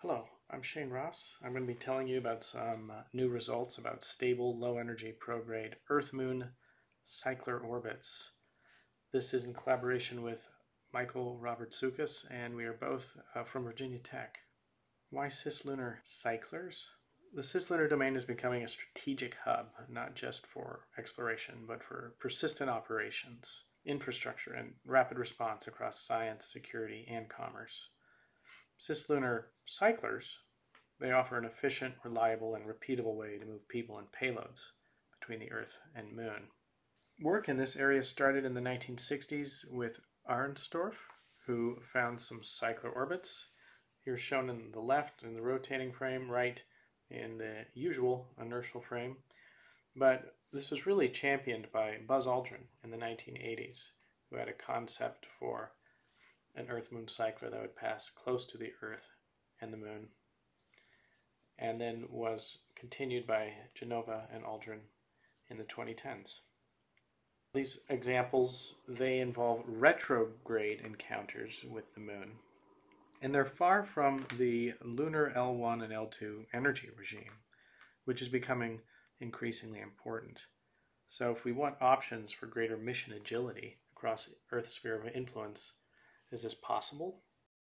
Hello, I'm Shane Ross. I'm going to be telling you about some new results about stable, low-energy prograde Earth-Moon cycler orbits. This is in collaboration with Michael Robertsoukas, and we are both from Virginia Tech. Why cislunar cyclers? The cislunar domain is becoming a strategic hub, not just for exploration, but for persistent operations, infrastructure, and rapid response across science, security, and commerce. Cislunar cyclers, they offer an efficient, reliable, and repeatable way to move people and payloads between the Earth and Moon. Work in this area started in the 1960s with Arnstorff, who found some cycler orbits. Here shown in the left in the rotating frame, right in the usual inertial frame. But this was really championed by Buzz Aldrin in the 1980s, who had a concept for an Earth-Moon cycler that would pass close to the Earth and the Moon, and then was continued by Genova and Aldrin in the 2010s. These examples, they involve retrograde encounters with the Moon, and they're far from the lunar L1 and L2 energy regime, which is becoming increasingly important. So if we want options for greater mission agility across Earth's sphere of influence, is this possible?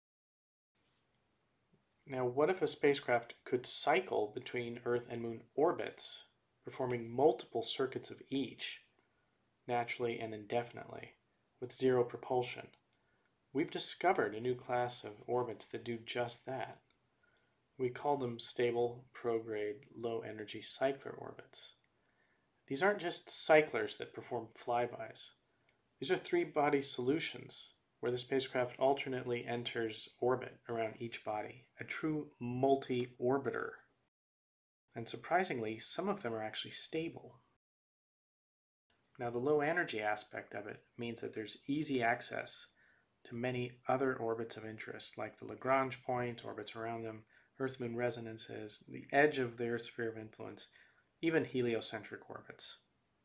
Now, what if a spacecraft could cycle between Earth and Moon orbits, performing multiple circuits of each, naturally and indefinitely, with zero propulsion? We've discovered a new class of orbits that do just that. We call them stable, prograde, low-energy cycler orbits. These aren't just cyclers that perform flybys. These are three-body solutions where the spacecraft alternately enters orbit around each body, a true multi-orbiter. And surprisingly, some of them are actually stable. Now, the low energy aspect of it means that there's easy access to many other orbits of interest, like the Lagrange points, orbits around them, Earth-Moon resonances, the edge of their sphere of influence, even heliocentric orbits.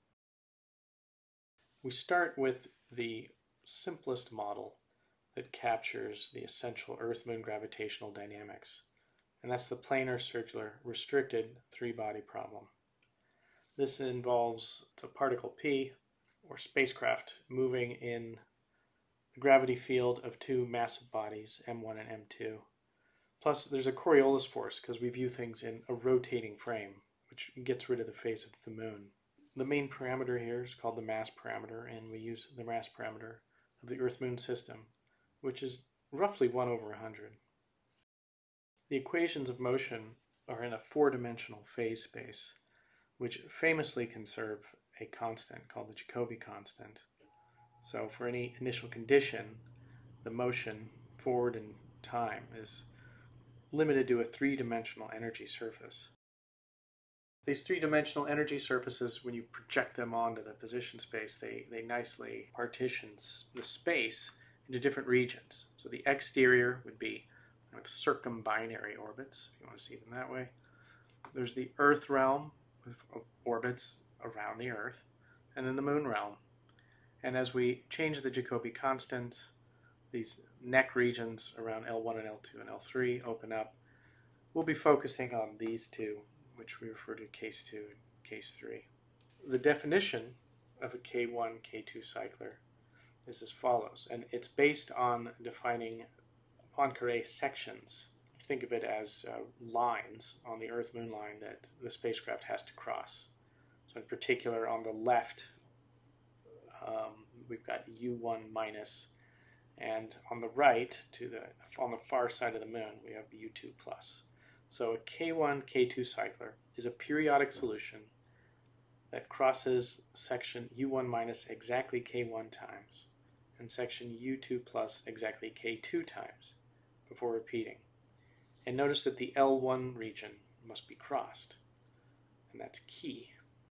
We start with the simplest model that captures the essential Earth-Moon gravitational dynamics, and that's the planar, circular, restricted three-body problem. This involves a particle P, or spacecraft, moving in the gravity field of two massive bodies, M1 and M2. Plus, there's a Coriolis force because we view things in a rotating frame, which gets rid of the phase of the Moon. The main parameter here is called the mass parameter, and we use the mass parameter of the Earth-Moon system, which is roughly 1 over 100. The equations of motion are in a four-dimensional phase space, which famously conserve a constant called the Jacobi constant. So for any initial condition, the motion forward in time is limited to a three-dimensional energy surface. These three-dimensional energy surfaces, when you project them onto the position space, they nicely partition the space into different regions. So the exterior would be kind of circumbinary orbits, if you want to see them that way. There's the Earth realm with orbits around the Earth, and then the Moon realm. And as we change the Jacobi constant, these neck regions around L1 and L2 and L3 open up. We'll be focusing on these two, which we refer to case 2 and case 3. The definition of a K1, K2 cycler is as follows, and it's based on defining Poincaré sections. Think of it as lines on the Earth-Moon line that the spacecraft has to cross. So in particular, on the left, we've got U1 minus, and on the right, on the far side of the Moon, we have U2 plus. So a K1, K2 cycler is a periodic solution that crosses section U1 minus exactly K1 times and section U2 plus exactly K2 times before repeating. And notice that the L1 region must be crossed, and that's key.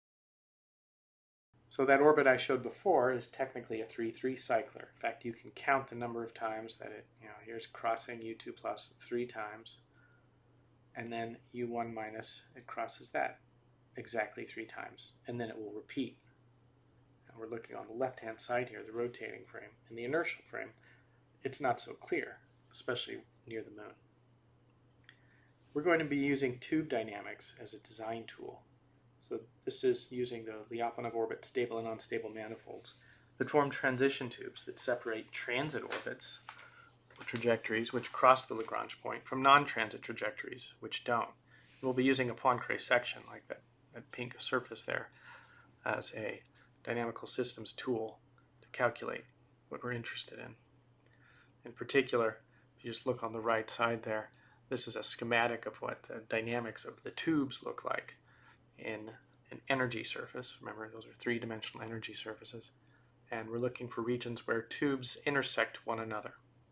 So that orbit I showed before is technically a 3-3 cycler. In fact, you can count the number of times that here's crossing U2 plus 3 times, and then U1 minus, it crosses that exactly 3 times, and then it will repeat. And we're looking on the left-hand side here, the rotating frame. In the inertial frame, it's not so clear, especially near the Moon. we're going to be using tube dynamics as a design tool. So this is using the Lyapunov orbit stable and unstable manifolds that form transition tubes that separate transit orbits, trajectories which cross the Lagrange point, from non-transit trajectories which don't. We'll be using a Poincare section like that pink surface there as a dynamical systems tool to calculate what we're interested in. In particular, if you just look on the right side there, this is a schematic of what the dynamics of the tubes look like in an energy surface. Remember, those are three-dimensional energy surfaces. And we're looking for regions where tubes intersect one another.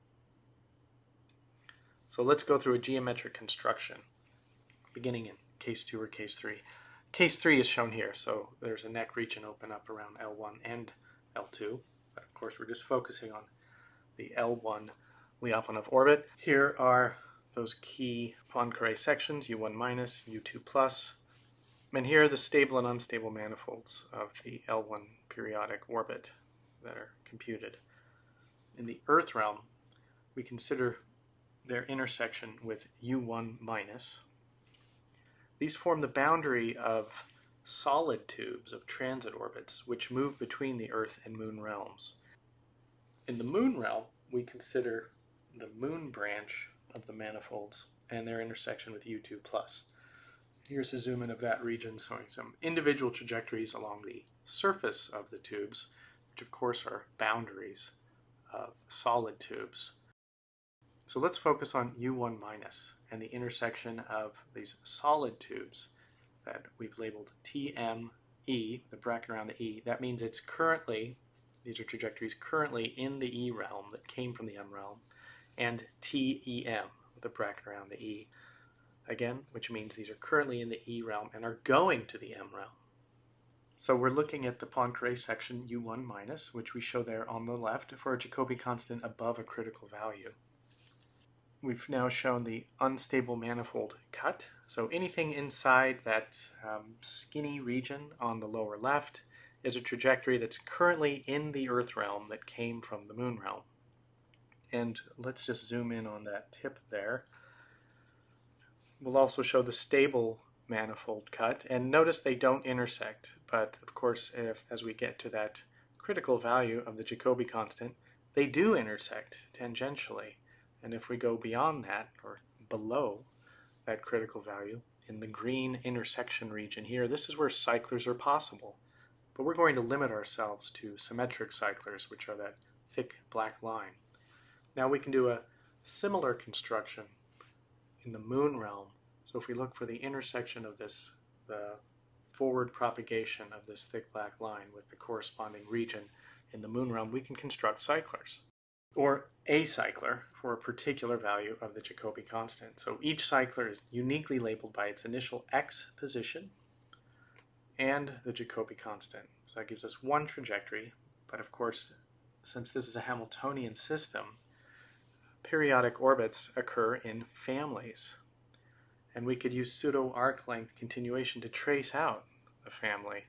So let's go through a geometric construction, beginning in case 2 or case 3. Case 3 is shown here, so there's a neck region open up around L1 and L2. But of course, we're just focusing on the L1 Lyapunov orbit. Here are those key Poincare sections, U1 minus, U2 plus. And here are the stable and unstable manifolds of the L1 periodic orbit that are computed. In the Earth realm, we consider their intersection with U1 minus. These form the boundary of solid tubes of transit orbits which move between the Earth and Moon realms. In the Moon realm, we consider the Moon branch of the manifolds and their intersection with U2 plus. Here's a zoom in of that region showing some individual trajectories along the surface of the tubes, which of course are boundaries of solid tubes. So let's focus on U1 minus and the intersection of these solid tubes that we've labeled TME, the bracket around the E. That means it's currently, these are trajectories currently in the E realm that came from the M realm, and TEM, with a bracket around the E. Again, which means these are currently in the E realm and are going to the M realm. So we're looking at the Poincare section U1 minus, which we show there on the left for a Jacobi constant above a critical value. We've now shown the unstable manifold cut. So anything inside that skinny region on the lower left is a trajectory that's currently in the Earth realm that came from the Moon realm. And let's just zoom in on that tip there. We'll also show the stable manifold cut, and notice they don't intersect, but of course as we get to that critical value of the Jacobi constant, they do intersect tangentially. And if we go beyond that, or below that critical value, in the green intersection region here, this is where cyclers are possible. But we're going to limit ourselves to symmetric cyclers, which are that thick black line. Now we can do a similar construction in the Moon realm. So if we look for the intersection of this, the forward propagation of this thick black line with the corresponding region in the Moon realm, we can construct cyclers, or a cycler for a particular value of the Jacobi constant. So each cycler is uniquely labeled by its initial x position and the Jacobi constant. So that gives us one trajectory, but of course, since this is a Hamiltonian system, periodic orbits occur in families. And we could use pseudo-arc length continuation to trace out the family.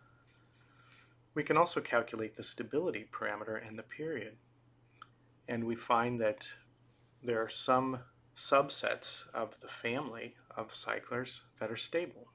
We can also calculate the stability parameter and the period. And we find that there are some subsets of the family of cyclers that are stable.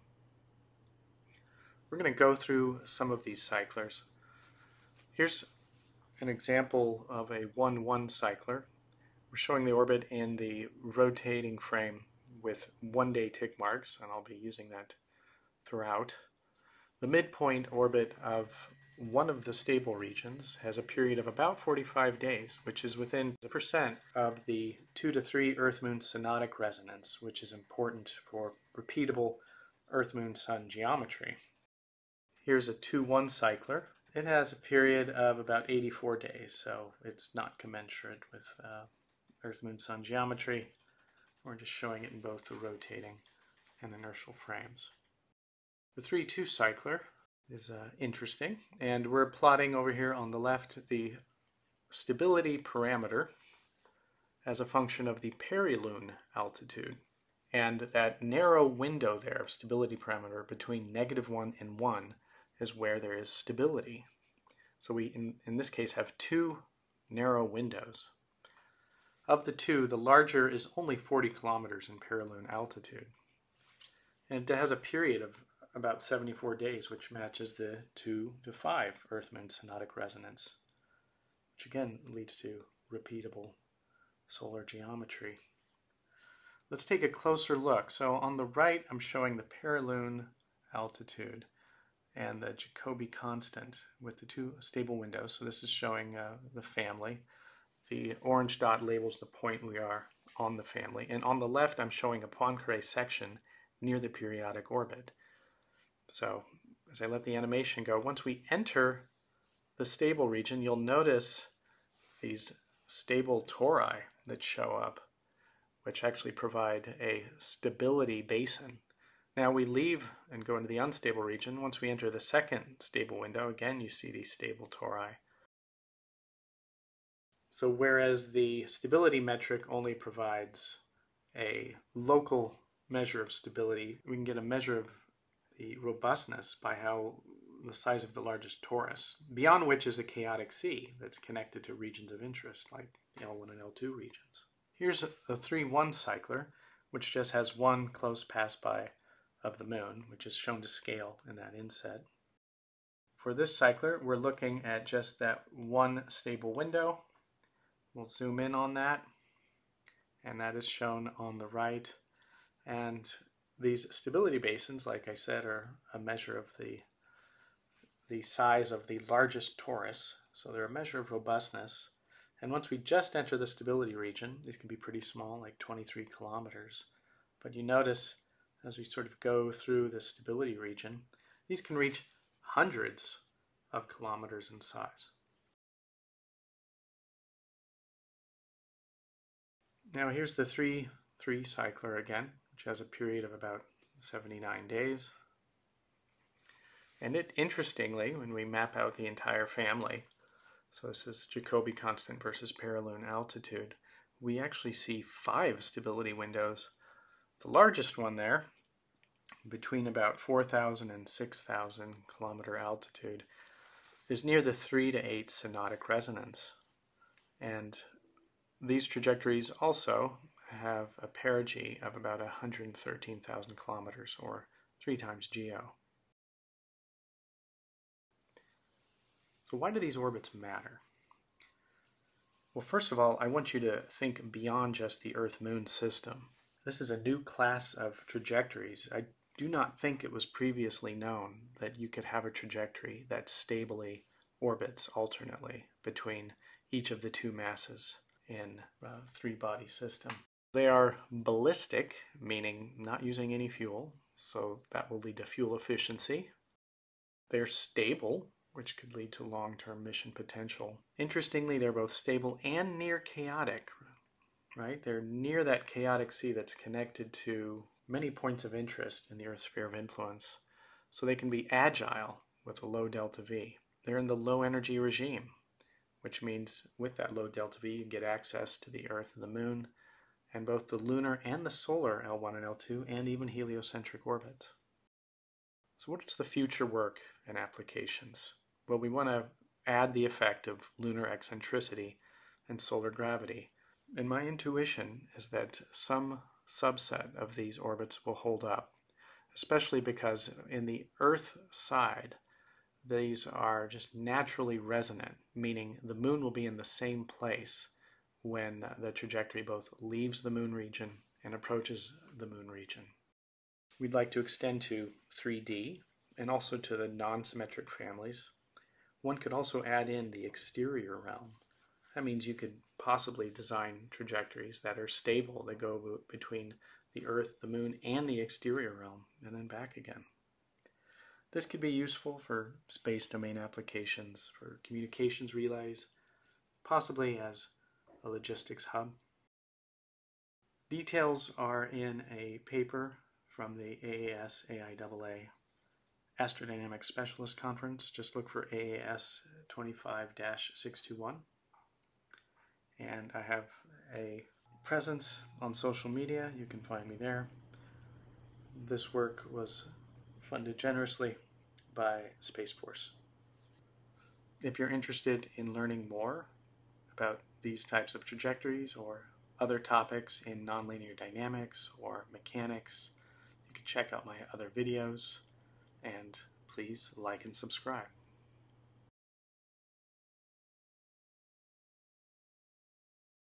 We're going to go through some of these cyclers. Here's an example of a 1-1 cycler. We're showing the orbit in the rotating frame with one-day tick marks, and I'll be using that throughout. The midpoint orbit of one of the stable regions has a period of about 45 days, which is within the percent of the 2 to 3 Earth-Moon synodic resonance, which is important for repeatable Earth-Moon-Sun geometry. Here's a 2-1 cycler. It has a period of about 84 days, so it's not commensurate with Earth-Moon-Sun geometry. We're just showing it in both the rotating and inertial frames. The 3-2 cycler is interesting, and we're plotting over here on the left the stability parameter as a function of the perilune altitude. And that narrow window there of stability parameter between -1 and 1 is where there is stability. So we, in this case, have two narrow windows. Of the two, the larger is only 40 kilometers in paraloon altitude. And it has a period of about 74 days, which matches the 2 to 5 Earth-Moon synodic resonance, which again leads to repeatable solar geometry. Let's take a closer look. So on the right, I'm showing the paraloon altitude and the Jacobi constant with the two stable windows. So this is showing the family. The orange dot labels the point we are on the family. And on the left, I'm showing a Poincare section near the periodic orbit. So as I let the animation go, once we enter the stable region, you'll notice these stable tori that show up, which actually provide a stability basin. Now we leave and go into the unstable region. Once we enter the second stable window, again you see these stable tori. So whereas the stability metric only provides a local measure of stability, we can get a measure of the robustness by how the size of the largest torus, beyond which is a chaotic sea that's connected to regions of interest like L1 and L2 regions. Here's a 3-1 cycler, which just has one close pass-by of the moon, which is shown to scale in that inset. For this cycler, we're looking at just that one stable window. We'll zoom in on that, and that is shown on the right. And these stability basins, like I said, are a measure of the size of the largest torus, so they're a measure of robustness. And once we just enter the stability region, these can be pretty small, like 23 kilometers. But you notice as we sort of go through the stability region, these can reach hundreds of kilometers in size. Now here's the 3-3 cycler again, which has a period of about 79 days. And it, interestingly, when we map out the entire family, so this is Jacobi constant versus paraloon altitude, we actually see 5 stability windows. The largest one there, between about 4,000 and 6,000 kilometer altitude, is near the 3 to 8 synodic resonance. And these trajectories also have a perigee of about 113,000 kilometers, or 3 times geo. So why do these orbits matter? Well, first of all, I want you to think beyond just the Earth-Moon system. This is a new class of trajectories. I do not think it was previously known that you could have a trajectory that stably orbits alternately between each of the two masses in a 3-body system. They are ballistic, meaning not using any fuel, so that will lead to fuel efficiency. They're stable, which could lead to long-term mission potential. Interestingly, they're both stable and near chaotic, right? They're near that chaotic sea that's connected to many points of interest in the Earth's sphere of influence. So they can be agile with a low delta V. They're in the low energy regime, which means with that low delta V, you get access to the Earth and the Moon, and both the lunar and the solar L1 and L2, and even heliocentric orbits. So what's the future work and applications? Well, we want to add the effect of lunar eccentricity and solar gravity. And my intuition is that some subset of these orbits will hold up, especially because in the Earth side, these are just naturally resonant, meaning the moon will be in the same place when the trajectory both leaves the moon region and approaches the moon region. We'd like to extend to 3D and also to the non-symmetric families. One could also add in the exterior realm. That means you could possibly design trajectories that are stable, that go between the Earth, the Moon, and the exterior realm, and then back again. This could be useful for space domain applications, for communications relays, possibly as a logistics hub. Details are in a paper from the AAS AIAA Astrodynamics Specialist Conference. Just look for AAS 25-621. And I have a presence on social media. You can find me there. This work was funded generously by Space Force. If you're interested in learning more about these types of trajectories or other topics in nonlinear dynamics or mechanics, you can check out my other videos, and please like and subscribe.